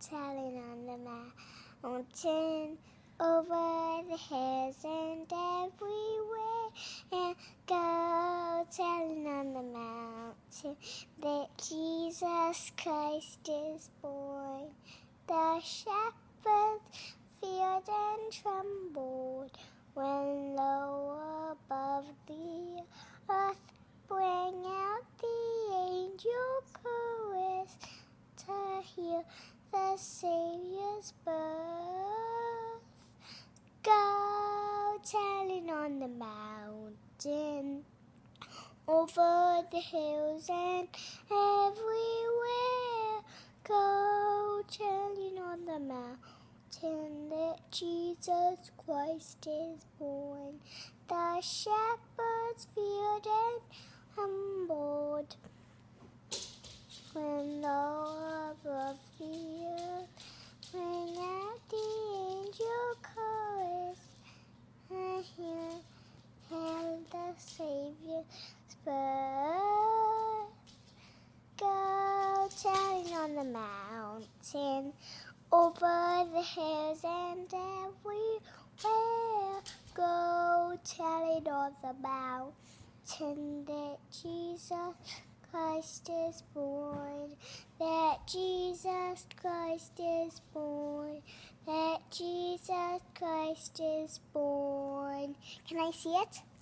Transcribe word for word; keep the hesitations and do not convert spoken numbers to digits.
telling on the mountain, over the hills and everywhere, and go telling on the mountain that Jesus Christ is born. The shepherds feared and trembled when low above the earth rang out the angel chorus to hear the Savior's birth. Go telling on the mountain, over the hills and everywhere. Go telling on the mountain that Jesus Christ is born. The shepherds feared and humbled when low above the earth rang out the angel chorus. I hear hail the Savior's birth. Go telling on the mountain, over the hills and everywhere. Go telling on the mountain that Jesus Christ is born, that Jesus Christ is born, that Jesus Christ is born. Can I see it?